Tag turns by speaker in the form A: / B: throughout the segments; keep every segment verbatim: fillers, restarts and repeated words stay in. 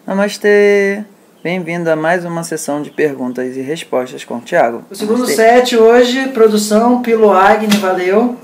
A: Namastê! Bem-vindo a mais uma sessão de perguntas e respostas com o Thiago.
B: O segundo set hoje, produção, Pilo Agni, valeu.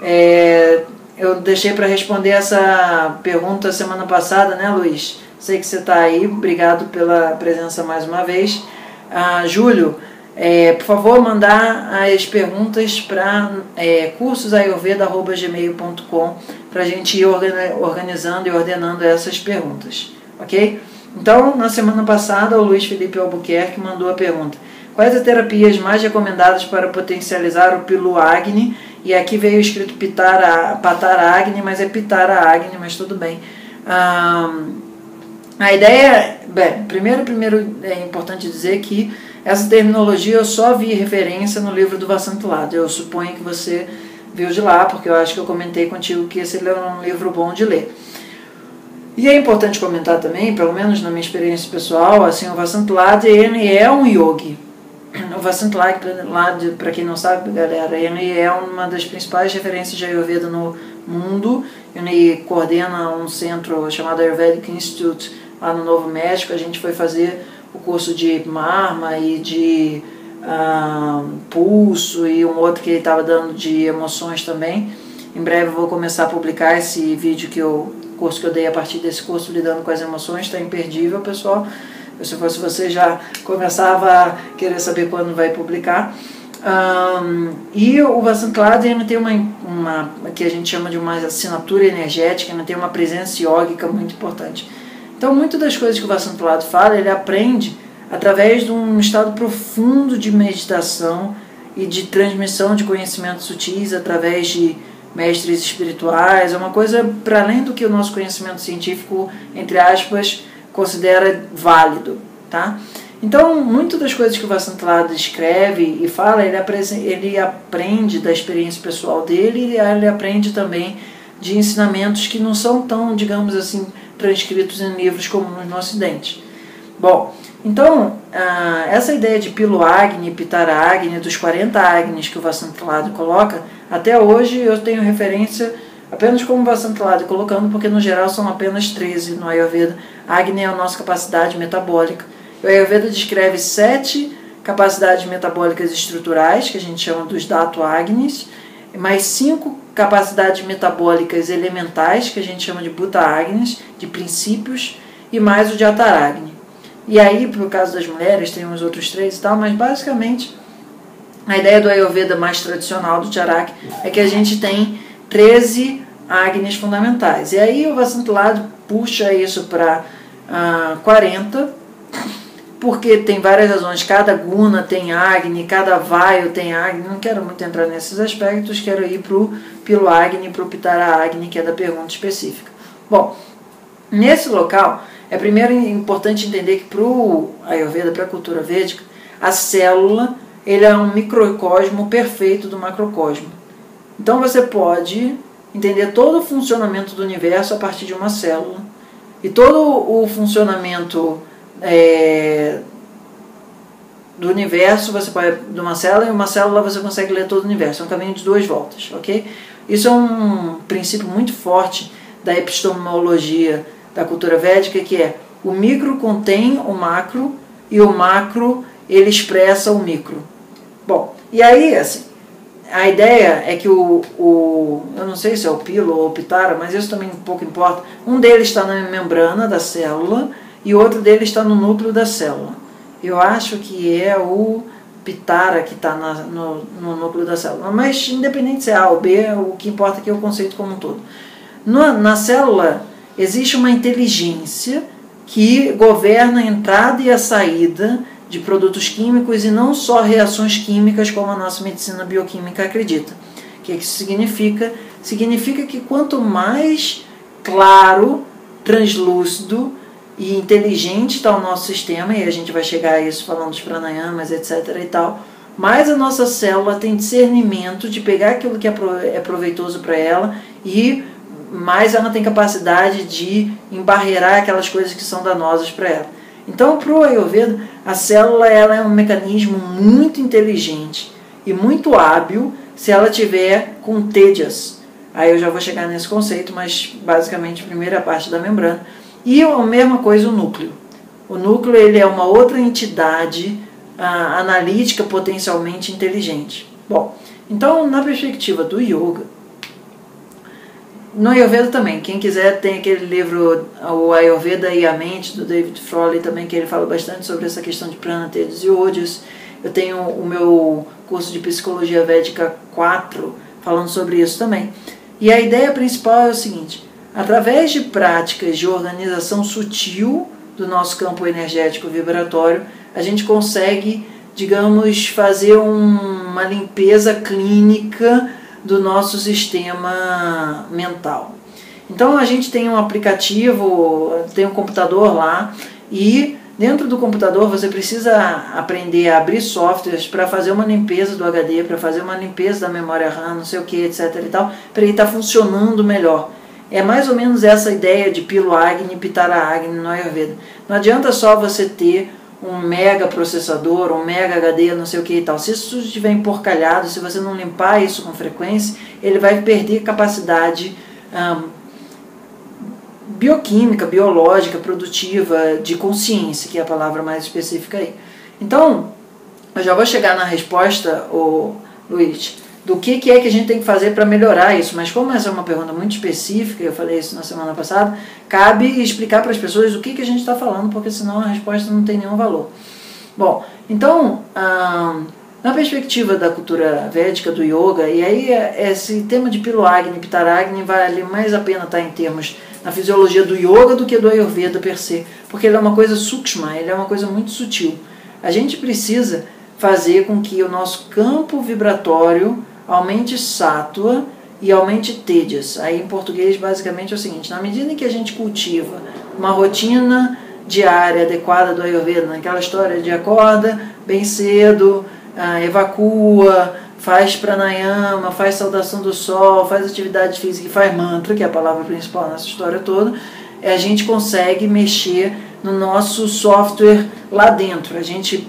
B: É, eu deixei para responder essa pergunta semana passada, né, Luiz? Sei que você está aí, obrigado pela presença mais uma vez. Ah, Júlio, é, por favor, mandar as perguntas para é, cursos ayurveda arroba gmail ponto com para a gente ir organizando e ordenando essas perguntas, ok? Então, na semana passada, o Luiz Felipe Albuquerque mandou a pergunta: quais as terapias mais recomendadas para potencializar o Pilo Agni? E aqui veio escrito Pitara, Patara Agni, mas é Pitara Agni, mas tudo bem. Ah, a ideia, bem, primeiro, primeiro é importante dizer que essa terminologia eu só vi referência no livro do Vasantulada. Eu suponho que você viu de lá, porque eu acho que eu comentei contigo que esse é um livro bom de ler. E é importante comentar também, pelo menos na minha experiência pessoal, assim, o Vasantulada, ele é um yogi. O Vasantulada, para quem não sabe, galera, ele é uma das principais referências de Ayurveda no mundo. Ele coordena um centro chamado Ayurvedic Institute lá no Novo México. A gente foi fazer o curso de Marma e de uh, Pulso e um outro que ele estava dando de emoções também. Em breve eu vou começar a publicar esse vídeo que eu curso que eu dei a partir desse curso lidando com as emoções, está imperdível, pessoal. Se fosse você, já começava a querer saber quando vai publicar. Um, e o Vasantulada tem uma, uma que a gente chama de uma assinatura energética, ele tem uma presença yógica muito importante. Então, muitas das coisas que o Vasantulada fala, ele aprende através de um estado profundo de meditação e de transmissão de conhecimentos sutis através de mestres espirituais. É uma coisa para além do que o nosso conhecimento científico, entre aspas, considera válido, tá? Então, muitas das coisas que o Vasantulada escreve e fala, ele, ele aprende da experiência pessoal dele e ele aprende também de ensinamentos que não são tão, digamos assim, transcritos em livros comuns no Ocidente. Bom, então, essa ideia de Pilo Agni, Pitara Agni, dos quarenta Agnis que o Vasantulada coloca, até hoje eu tenho referência apenas como Vasantulada colocando, porque no geral são apenas treze no Ayurveda. Agni é a nossa capacidade metabólica. O Ayurveda descreve sete capacidades metabólicas estruturais, que a gente chama dos Dhatu Agnis, mais cinco capacidades metabólicas elementais, que a gente chama de Bhuta Agnis, de princípios, e mais o de Ataragni. E aí, por caso das mulheres, tem uns outros três e tal, mas basicamente a ideia do Ayurveda mais tradicional do Charak é que a gente tem treze Agnis fundamentais. E aí o Vasantulada puxa isso para uh, quarenta, porque tem várias razões. Cada Guna tem Agni, cada Vayu tem Agni. Não quero muito entrar nesses aspectos, quero ir para o Pilo Agni, para o Pitara Agni, que é da pergunta específica. Bom, nesse local, é primeiro importante entender que para o Ayurveda, para a cultura védica, a célula ele é um microcosmo perfeito do macrocosmo. Então você pode entender todo o funcionamento do universo a partir de uma célula. E todo o funcionamento é, do universo, você pode, de uma célula, e uma célula você consegue ler todo o universo. É um caminho de duas voltas, ok? Isso é um princípio muito forte da epistemologia da cultura védica, que é o micro contém o macro e o macro ele expressa o micro. Bom, e aí, assim, a ideia é que o, o eu não sei se é o Pilo ou o Pitara, mas isso também pouco importa, um deles está na membrana da célula e o outro deles está no núcleo da célula. Eu acho que é o Pitara que está no, no núcleo da célula, mas independente se é A ou B, o que importa aqui é o conceito como um todo. Na, na célula existe uma inteligência que governa a entrada e a saída de produtos químicos e não só reações químicas como a nossa medicina bioquímica acredita. O que isso significa? Significa que quanto mais claro, translúcido e inteligente está o nosso sistema, e a gente vai chegar a isso falando dos pranayamas, etc e tal, mais a nossa célula tem discernimento de pegar aquilo que é proveitoso para ela e mais ela tem capacidade de embarrear aquelas coisas que são danosas para ela. Então, para o Ayurveda, a célula ela é um mecanismo muito inteligente e muito hábil se ela tiver com tejas. Aí eu já vou chegar nesse conceito, mas basicamente a primeira parte da membrana. E a mesma coisa o núcleo. O núcleo ele é uma outra entidade ah, analítica potencialmente inteligente. Bom, então na perspectiva do yoga, no Ayurveda também, quem quiser tem aquele livro, o Ayurveda e a Mente, do David Frawley também, que ele fala bastante sobre essa questão de prana, tejas e ojas. Eu tenho o meu curso de Psicologia Védica quatro falando sobre isso também. E a ideia principal é o seguinte: através de práticas de organização sutil do nosso campo energético vibratório, a gente consegue, digamos, fazer um, uma limpeza clínica do nosso sistema mental. Então a gente tem um aplicativo, tem um computador lá, e dentro do computador você precisa aprender a abrir softwares para fazer uma limpeza do H D, para fazer uma limpeza da memória RAM, não sei o que, etc e tal, para ele estar funcionando melhor. É mais ou menos essa ideia de Pilo Agni e Pitara Agni no Ayurveda. Não adianta só você ter um mega processador, um mega H D, não sei o que e tal. Se isso estiver emporcalhado, se você não limpar isso com frequência, ele vai perder capacidade hum, bioquímica, biológica, produtiva, de consciência, que é a palavra mais específica aí. Então, eu já vou chegar na resposta, ô, Luiz, do que, que é que a gente tem que fazer para melhorar isso. Mas como essa é uma pergunta muito específica, eu falei isso na semana passada, cabe explicar para as pessoas o que, que a gente está falando, porque senão a resposta não tem nenhum valor. Bom, então, hum, na perspectiva da cultura védica, do yoga, e aí esse tema de Pilo Agni e Pitara Agni vale mais a pena estar em termos na fisiologia do yoga do que do Ayurveda per se, porque ele é uma coisa sukshma, ele é uma coisa muito sutil. A gente precisa fazer com que o nosso campo vibratório aumente sattva e aumente tejas. Aí em português basicamente é o seguinte: na medida em que a gente cultiva uma rotina diária adequada do Ayurveda, naquela história de acorda bem cedo, ah, evacua, faz pranayama, faz saudação do sol, faz atividade física e faz mantra, que é a palavra principal nessa história toda, a gente consegue mexer no nosso software lá dentro. A gente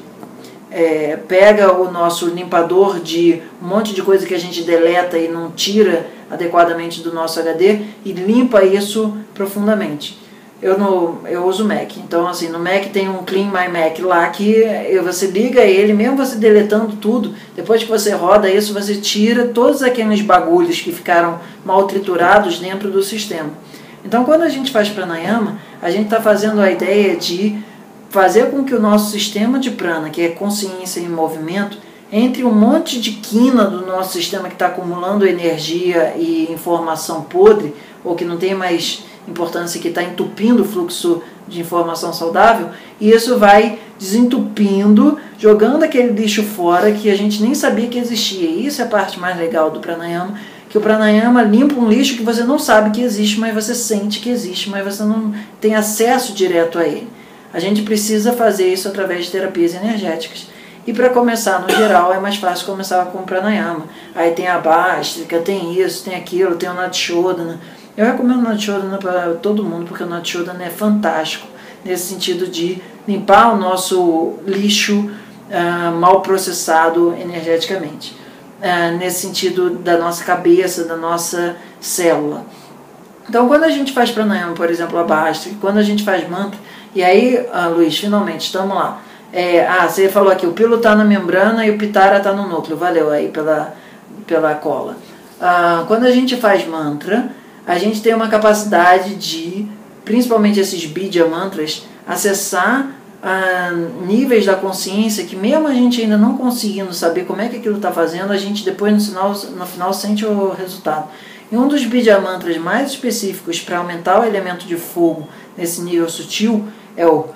B: É, pega o nosso limpador de um monte de coisa que a gente deleta e não tira adequadamente do nosso H D e limpa isso profundamente. Eu, no, eu uso Mac, então assim, no Mac tem um Clean My Mac lá que você liga ele, mesmo você deletando tudo, depois que você roda isso, você tira todos aqueles bagulhos que ficaram mal triturados dentro do sistema. Então quando a gente faz pranayama, a gente está fazendo a ideia de fazer com que o nosso sistema de prana, que é consciência em movimento, entre um monte de quina do nosso sistema que está acumulando energia e informação podre, ou que não tem mais importância, que está entupindo o fluxo de informação saudável, e isso vai desentupindo, jogando aquele lixo fora que a gente nem sabia que existia. E isso é a parte mais legal do pranayama, que o pranayama limpa um lixo que você não sabe que existe, mas você sente que existe, mas você não tem acesso direto a ele. A gente precisa fazer isso através de terapias energéticas. E para começar, no geral, é mais fácil começar com pranayama. Aí tem a bástrica, tem isso, tem aquilo, tem o Natishodhana. Eu recomendo o Natishodhana para todo mundo, porque o Natishodhana é fantástico, nesse sentido de limpar o nosso lixo uh, mal processado energeticamente. Uh, nesse sentido da nossa cabeça, da nossa célula. Então, quando a gente faz pranayama, por exemplo, a bástrica, quando a gente faz mantra, e aí, ah, Luiz, finalmente, estamos lá. É, ah, você falou aqui, o pilo está na membrana e o pitara está no núcleo. Valeu aí pela, pela cola. Ah, quando a gente faz mantra, a gente tem uma capacidade de, principalmente esses Bidya mantras, acessar ah, níveis da consciência que mesmo a gente ainda não conseguindo saber como é que aquilo está fazendo, a gente depois no final, no final sente o resultado. E um dos Bidya mantras mais específicos para aumentar o elemento de fogo nesse nível sutil é o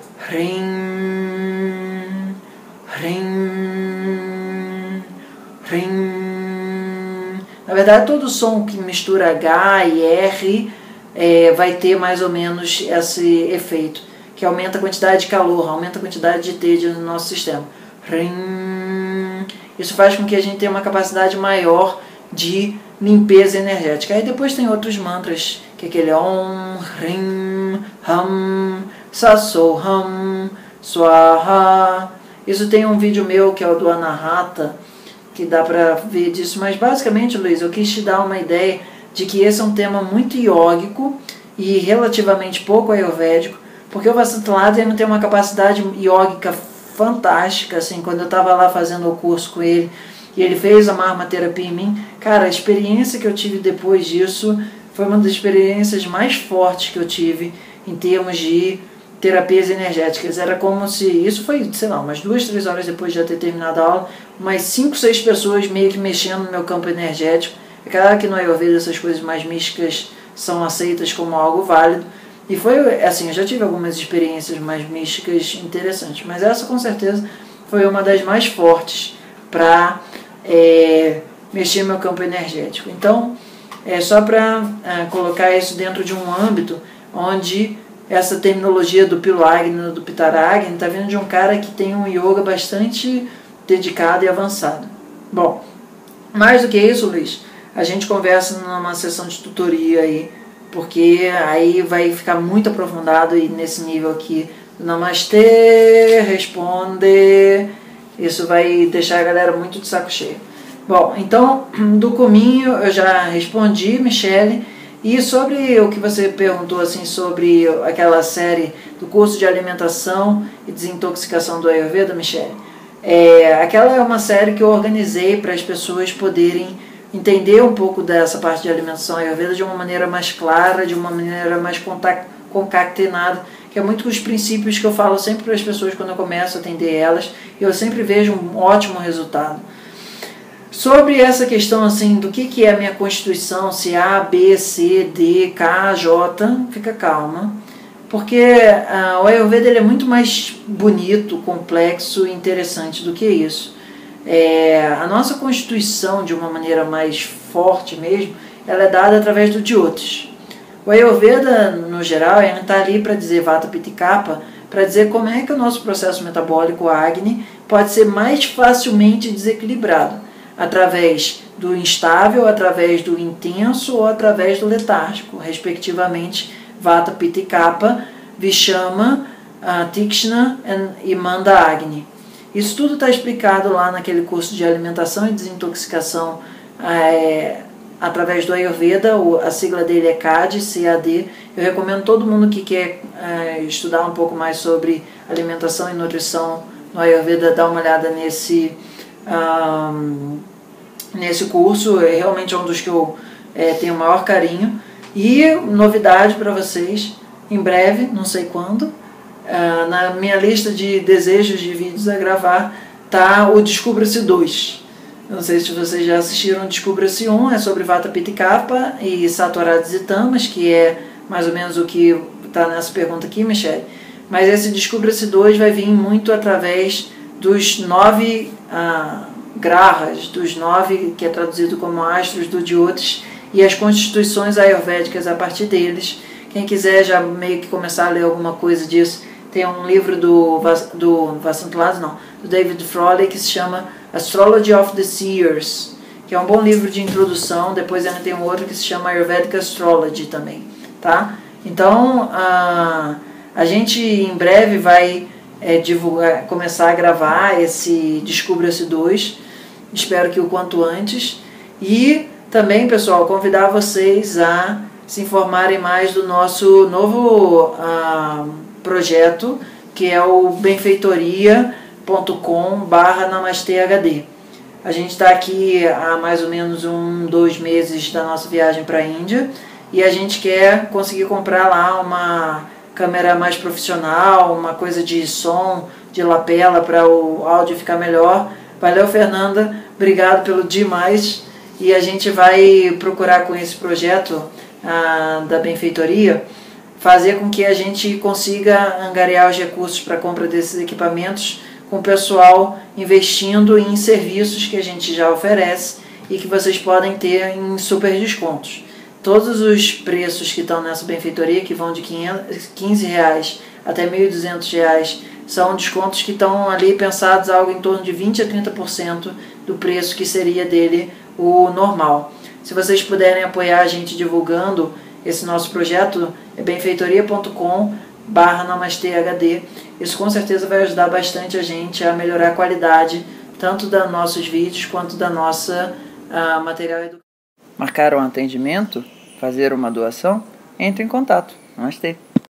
B: Rim, Rim, Rim. Na verdade, todo som que mistura H e R é, vai ter mais ou menos esse efeito, que aumenta a quantidade de calor, aumenta a quantidade de teja no nosso sistema. Rim. Isso faz com que a gente tenha uma capacidade maior de limpeza energética. Aí depois tem outros mantras, que é aquele Om, Rim, Ham, Saso, Ham, Swaha. Isso tem um vídeo meu que é o do Anahata, que dá para ver disso. Mas basicamente, Luiz, eu quis te dar uma ideia de que esse é um tema muito iógico e relativamente pouco ayurvédico, Porque o Vasanthaladana tem uma capacidade iógica fantástica, assim, quando eu estava lá fazendo o curso com ele, e ele fez a marmaterapia em mim, cara, a experiência que eu tive depois disso foi uma das experiências mais fortes que eu tive em termos de terapias energéticas. Era como se, isso foi, sei lá, umas duas, três horas depois de eu ter terminado a aula, umas cinco, seis pessoas meio que mexendo no meu campo energético. É claro que no Ayurveda essas coisas mais místicas são aceitas como algo válido, e foi, assim, eu já tive algumas experiências mais místicas interessantes, mas essa com certeza foi uma das mais fortes para é, mexer no meu campo energético. Então, é só para é, colocar isso dentro de um âmbito onde essa terminologia do Pilo Agni, do Pitara Agni, está vindo de um cara que tem um yoga bastante dedicado e avançado. Bom, mais do que isso, Luiz, a gente conversa numa sessão de tutoria aí, porque aí vai ficar muito aprofundado e nesse nível aqui, Namastê, responde, isso vai deixar a galera muito de saco cheio. Bom, então, do cominho eu já respondi, Michele, e sobre o que você perguntou assim sobre aquela série do curso de alimentação e desintoxicação do Ayurveda, Michele, é, aquela é uma série que eu organizei para as pessoas poderem entender um pouco dessa parte de alimentação Ayurveda de uma maneira mais clara, de uma maneira mais concatenada, que é muito os princípios que eu falo sempre para as pessoas quando eu começo a atender elas, e eu sempre vejo um ótimo resultado. Sobre essa questão assim, do que, que é a minha constituição, se A, B, C, D, K, J, fica calma, porque uh, o Ayurveda ele é muito mais bonito, complexo e interessante do que isso. É, a nossa constituição, de uma maneira mais forte mesmo, ela é dada através do Jyotish. O Ayurveda, no geral, está ali para dizer Vata, Pitta e Kapha, para dizer como é que o nosso processo metabólico Agni pode ser mais facilmente desequilibrado, através do instável, através do intenso ou através do letárgico, respectivamente Vata, Pitta e Kapha, Vishama, uh, Tikshna e Manda Agni. Isso tudo está explicado lá naquele curso de alimentação e desintoxicação é, através do Ayurveda, a sigla dele é C A D, C A D. Eu recomendo todo mundo que quer é, estudar um pouco mais sobre alimentação e nutrição no Ayurveda, dar uma olhada nesse, um, nesse curso. É realmente um dos que eu é, tenho o maior carinho. E novidade para vocês, em breve, não sei quando, Uh, na minha lista de desejos de vídeos a gravar tá o Descubra-se dois. Não sei se vocês já assistiram o Descubra-se um, é sobre Vata, Pitta e Kapha e Sattvaradis e Tamas, que é mais ou menos o que está nessa pergunta aqui, Michele. Mas esse Descubra-se dois vai vir muito através dos nove uh, grahas, dos nove, que é traduzido como astros do Jyotish, e as constituições ayurvédicas a partir deles. Quem quiser já meio que começar a ler alguma coisa disso, tem um livro do, do Vasanthaladana, não, do David Frawley, que se chama Astrology of the Seers, que é um bom livro de introdução. Depois ainda tem um outro que se chama Ayurvedic Astrology também, tá? Então, a, a gente em breve vai é, divulgar, começar a gravar esse Descubra-se dois, espero que o quanto antes, e também, pessoal, convidar vocês a se informarem mais do nosso novo uh, projeto, que é o benfeitoria ponto com barra namastê H D. A gente está aqui há mais ou menos um, dois meses da nossa viagem para a Índia, e a gente quer conseguir comprar lá uma câmera mais profissional, uma coisa de som, de lapela, para o áudio ficar melhor. Valeu, Fernanda, obrigado pelo demais, e a gente vai procurar com esse projeto a, da benfeitoria, fazer com que a gente consiga angariar os recursos para a compra desses equipamentos, com o pessoal investindo em serviços que a gente já oferece e que vocês podem ter em super descontos. Todos os preços que estão nessa benfeitoria, que vão de quinze reais até mil e duzentos reais, são descontos que estão ali pensados algo em torno de vinte a trinta por cento do preço que seria dele o normal. Se vocês puderem apoiar a gente divulgando esse nosso projeto, é benfeitoria ponto com barra namastê H D. Isso com certeza vai ajudar bastante a gente a melhorar a qualidade tanto dos nossos vídeos quanto da nossa uh, material educativo.
A: Marcar um atendimento? Fazer uma doação? Entre em contato. Namastê.